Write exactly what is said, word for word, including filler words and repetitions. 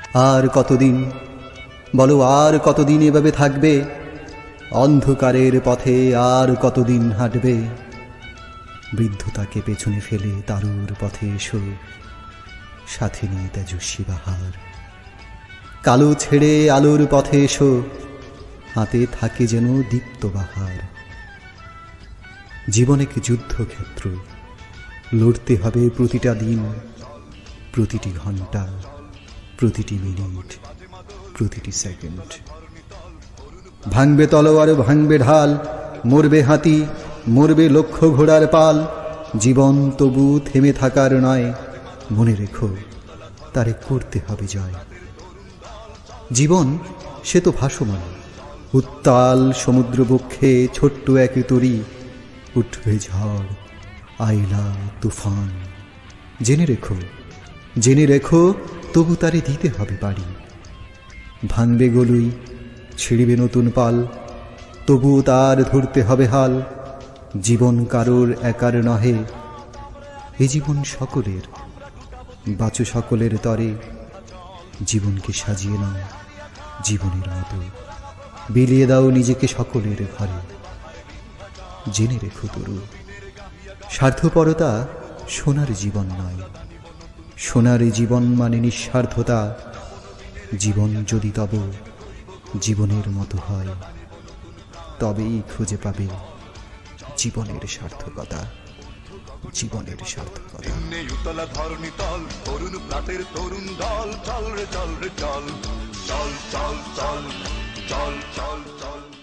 আর কতদিন বলো, আর কতদিন এভাবে থাকবে? অন্ধকারের পথে আর কতদিন হাঁটবে? বৃদ্ধতাকে পেছনে ফেলে তারুর পথে এসো, সাথে নিয়ে তেজস্বী বাহার। কালো ছেড়ে আলোর পথে এসো, হাতে থাকে যেন দীপ্ত বাহার। জীবন এক যুদ্ধক্ষেত্র, লড়তে হবে প্রতিটা দিন, প্রতিটি ঘন্টা, প্রতিটি মিনিট, প্রতিটি সেকেন্ড। ভাঙবে তলোয়ার, ভাঙবে ঢাল, মরবে হাতি, মরবে লক্ষ ঘোড়ার পাল। জীবন তবু থেমে থাকার নয়, মনে রেখো তারে করতে হবে জয়। জীবন সে তো ভাসমান, উত্তাল সমুদ্র বক্ষে ছোট্ট এক তরী। উঠবে ঝড়, আইলা তুফান, জেনে রেখো, জেনে রেখো তবু তারে দিতে হবে পারি। ভাঙবে গলুই, ছিড়বে নতুন পাল, তবু তার ধরতে হবে হাল। জীবন কারোর একার নহে, এ জীবন সকলের। বাঁচো সকলের তরে, জীবনকে সাজিয়ে নাও জীবনের মতো, বিলিয়ে দাও নিজেকে সকলের ঘরে। জেনে রেখো তরু, স্বার্থপরতা সোনার জীবন নয়, সোনার জীবন মানে নিঃস্বার্থতা। জীবন যদি তব জীবনের মতো হয়, তবেই খুঁজে পাবে জীবনের সার্থকতা, জীবনের সার্থকতা। উতলা ধরণী তল, তরুণ প্রাতের তরুণ দল, চল রে চল রে চল, চল চল চল চল চল চল।